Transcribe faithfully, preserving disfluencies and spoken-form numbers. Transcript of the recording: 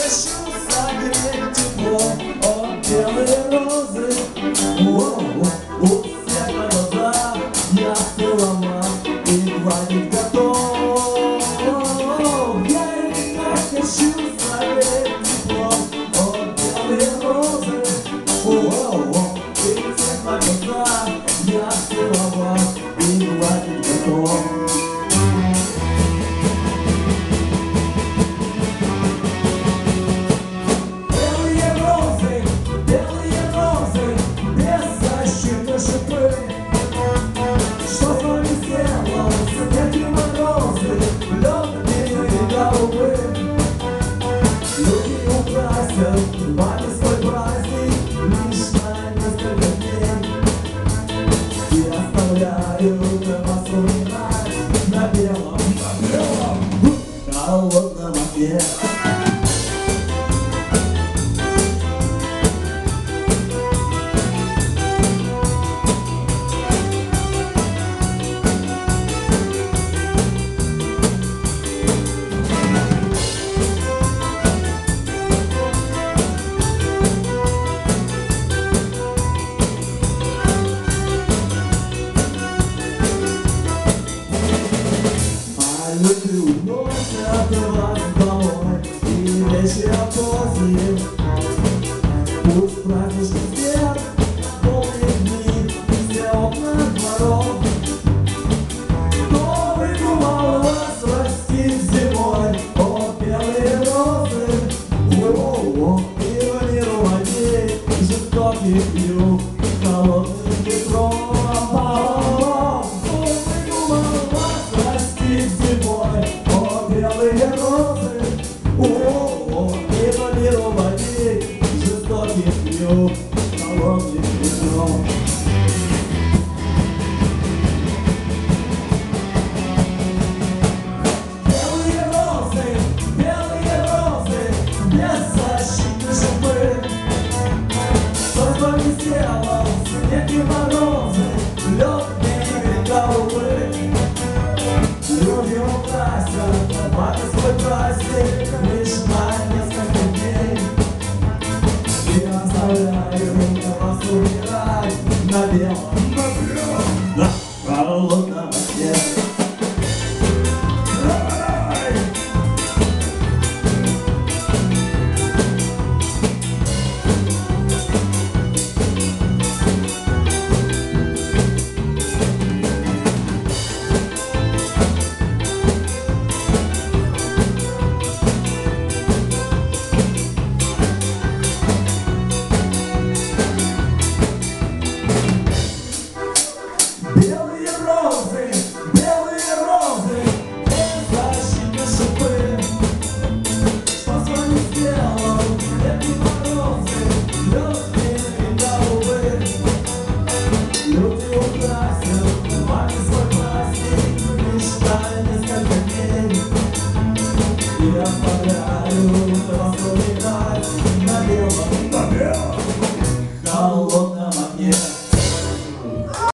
хочу согреть тепло от белой розы. О, у всех на глазах я целовал и гладить готов. Я и так хочу согреть тепло от белой розы. О, у всех на глазах я целовал и гладить готов. Вами свой праздник лишь на несколько дней. И оставляю вас умирать на белом, на белом холодном окне. Люди уносят вас домой, и вечер поздний. Пусть праздничный свет полных дни, все окна дворов. Кто выдумал вас растить зимой? О, белые розы, о, и в миру войны жестоких юг холодным ветром. Белые розы, о, и по миру води жестоких юг холодных ветров. Белые розы, белые розы, беззащитны шипы. Кто с вами сделал снег и морозы, лед и голубы. Люди украсят вами свой праздник лишь на несколько дней. И оставляю вас умирать на белом, на белом, на холодном окне. Белые розы, белые розы, беззащитны шипы. Что с вами сделал эти морозы, легкие голубы? Люди украсят вами свой праздник лишь на несколько дней. И оставляют